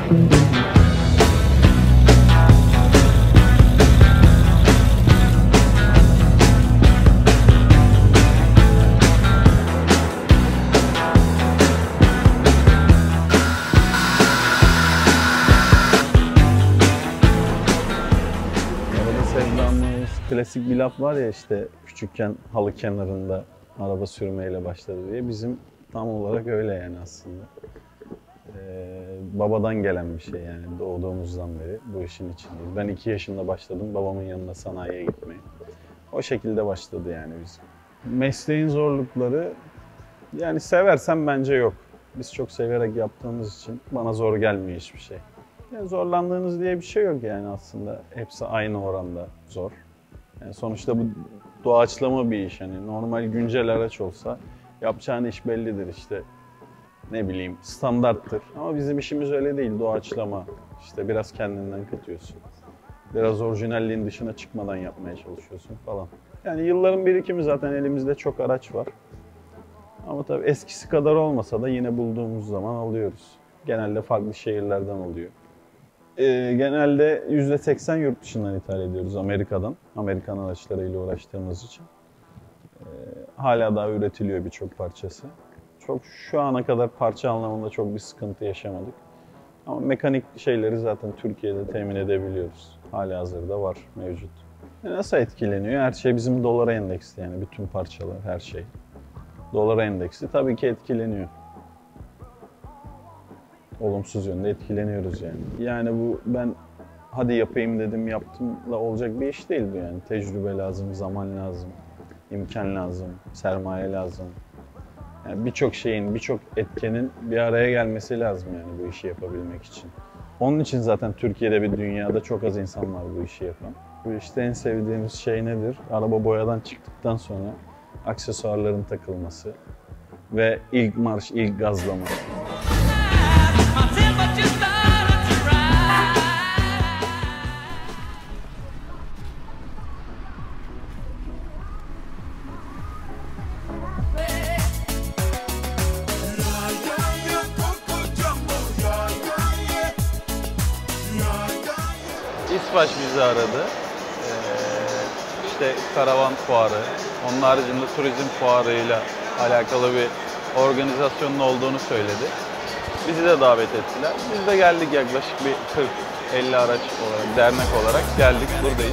Klasik bir laf var ya işte küçükken halı kenarında araba sürmeyle başladı diye. Bizim tam olarak öyle yani aslında. Babadan gelen bir şey yani doğduğumuzdan beri bu işin içindeyiz. Ben 2 yaşında başladım babamın yanına sanayiye gitmeye. O şekilde başladı yani bizim. Mesleğin zorlukları yani seversem bence yok. Biz çok severek yaptığımız için bana zor gelmiyor hiçbir şey. Yani zorlandığınız diye bir şey yok yani aslında. Hepsi aynı oranda zor. Yani sonuçta bu doğaçlama bir iş. Yani normal güncel araç olsa yapacağın iş bellidir işte. Ne bileyim standarttır. Ama bizim işimiz öyle değil. Doğaçlama. İşte biraz kendinden katıyorsun. Biraz orijinalliğin dışına çıkmadan yapmaya çalışıyorsun falan. Yani yılların birikimi zaten elimizde çok araç var. Ama tabii eskisi kadar olmasa da yine bulduğumuz zaman alıyoruz. Genelde farklı şehirlerden oluyor. Genelde %80 yurt dışından ithal ediyoruz Amerika'dan. Amerikan araçlarıyla uğraştığımız için. Hala daha üretiliyor birçok parçası. Çok şu ana kadar parça anlamında çok bir sıkıntı yaşamadık. Ama mekanik şeyleri zaten Türkiye'de temin edebiliyoruz. Halihazırda var, mevcut. Nasıl etkileniyor? Her şey bizim dolara endeksli yani bütün parçalar, her şey. Dolara endeksli tabii ki etkileniyor. Olumsuz yönde etkileniyoruz yani. Yani bu ben hadi yapayım dedim yaptımla olacak bir iş değil bu yani. Tecrübe lazım, zaman lazım, imkan lazım, sermaye lazım. Yani birçok şeyin, birçok etkenin bir araya gelmesi lazım yani bu işi yapabilmek için. Onun için zaten Türkiye'de bir dünyada çok az insan var bu işi yapan. Bu işte en sevdiğimiz şey nedir? Araba boyadan çıktıktan sonra aksesuarların takılması ve ilk marş, ilk gazlama. İSPAŞ bizi aradı. İşte karavan fuarı, onun haricinde turizm fuarıyla alakalı bir organizasyonun olduğunu söyledi. Bizi de davet ettiler. Biz de geldik yaklaşık bir 40-50 araç olarak, dernek olarak geldik, buradayız.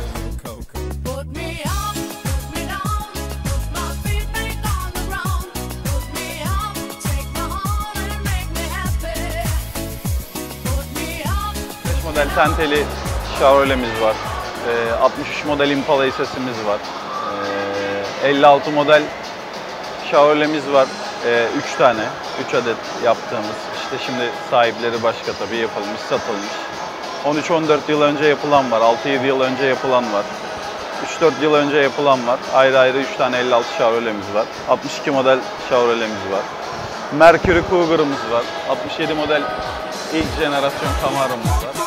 Model Tenteli Chevrolet'imiz var. 63 model Impala sesimiz var. 56 model Chevrolet'imiz var. 3 tane, 3 adet yaptığımız. İşte şimdi sahipleri başka tabii yapılmış, satılmış. 13-14 yıl önce yapılan var, 6-7 yıl önce yapılan var. 3-4 yıl önce yapılan var. Ayrı ayrı 3 tane 56 Chevrolet'imiz var. 62 model Chevrolet'imiz var. Mercury Cougar'ımız var. 67 model ilk jenerasyon Camaro'muz var.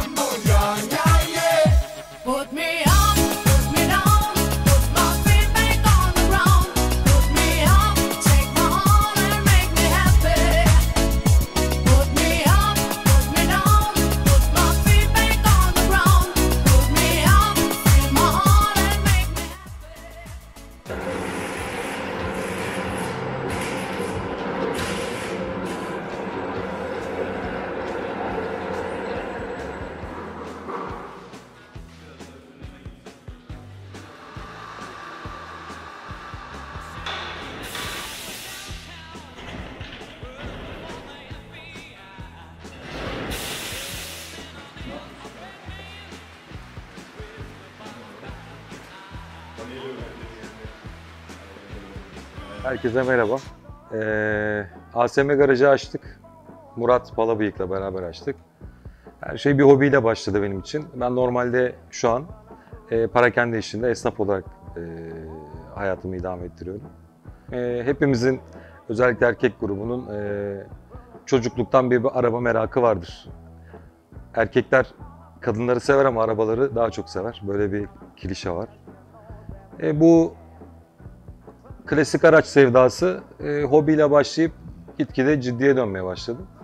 Herkese merhaba. ASM garajı açtık. Murat Palabıyık'la beraber açtık. Her şey bir hobiyle başladı benim için. Ben normalde şu an parakende işinde esnaf olarak hayatımı idame ettiriyorum. Hepimizin, özellikle erkek grubunun çocukluktan bir araba merakı vardır. Erkekler kadınları sever ama arabaları daha çok sever. Böyle bir klişe var. Bu klasik araç sevdası hobiyle başlayıp gitgide ciddiye dönmeye başladı.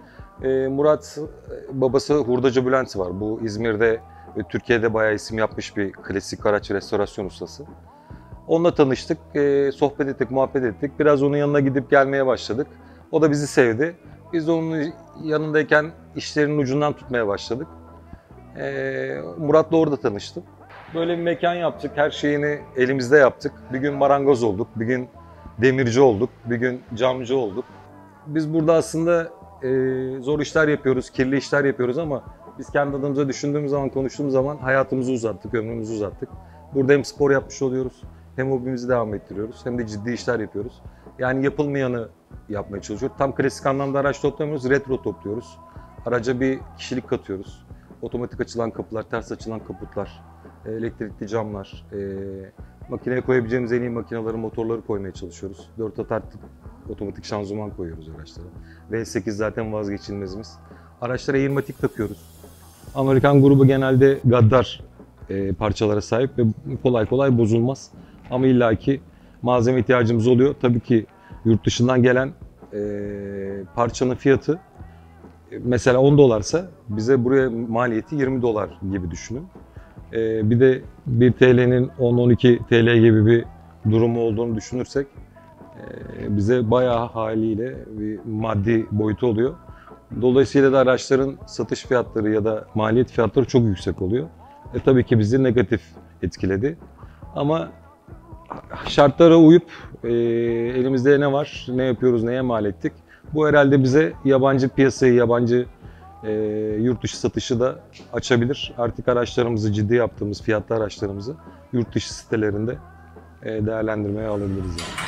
Murat, babası Hurdacı Bülent var. Bu İzmir'de ve Türkiye'de bayağı isim yapmış bir klasik araç restorasyon ustası. Onunla tanıştık, sohbet ettik, muhabbet ettik. Biraz onun yanına gidip gelmeye başladık. O da bizi sevdi. Biz de onun yanındayken işlerinin ucundan tutmaya başladık. Murat'la orada tanıştım. Böyle bir mekan yaptık, her şeyini elimizde yaptık. Bir gün marangoz olduk, bir gün demirci olduk, bir gün camcı olduk. Biz burada aslında zor işler yapıyoruz, kirli işler yapıyoruz ama biz kendi adımıza düşündüğümüz zaman, konuştuğumuz zaman hayatımızı uzattık, ömrümüzü uzattık. Burada hem spor yapmış oluyoruz, hem hobimizi devam ettiriyoruz, hem de ciddi işler yapıyoruz. Yani yapılmayanı yapmaya çalışıyoruz. Tam klasik anlamda araç toplamıyoruz, retro topluyoruz. Araca bir kişilik katıyoruz. Otomatik açılan kapılar, ters açılan kaputlar, elektrikli camlar, makineye koyabileceğimiz en iyi makineleri, motorları koymaya çalışıyoruz. 4 atar otomatik şanzıman koyuyoruz araçlara. V8 zaten vazgeçilmezimiz. Araçlara Airmatic takıyoruz. Amerikan grubu genelde gaddar parçalara sahip ve kolay kolay bozulmaz. Ama illaki malzeme ihtiyacımız oluyor. Tabii ki yurt dışından gelen parçanın fiyatı mesela 10 dolarsa bize buraya maliyeti 20 dolar gibi düşünün. Bir de 1 TL'nin 10-12 TL gibi bir durumu olduğunu düşünürsek bize bayağı haliyle bir maddi boyutu oluyor. Dolayısıyla da araçların satış fiyatları ya da maliyet fiyatları çok yüksek oluyor. Tabii ki bizi negatif etkiledi. Ama şartlara uyup elimizde ne var, ne yapıyoruz, neye mal ettik. Bu herhalde bize yabancı piyasayı, yabancı yurt dışı satışı da açabilir. Artık araçlarımızı, ciddi yaptığımız fiyatlı araçlarımızı yurt dışı sitelerinde değerlendirmeye alabiliriz. Yani.